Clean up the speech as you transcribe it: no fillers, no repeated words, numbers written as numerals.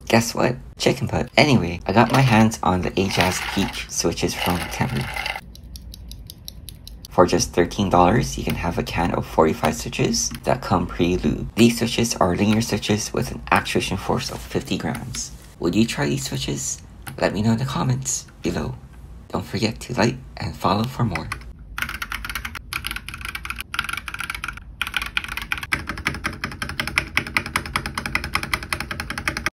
Guess what? Chicken butt. Anyway, I got my hands on the Ajazz Peach switches from Temu. For just $13, you can have a can of 45 switches that come pre-lubed. These switches are linear switches with an actuation force of 50 grams. Would you try these switches? Let me know in the comments below. Don't forget to like and follow for more.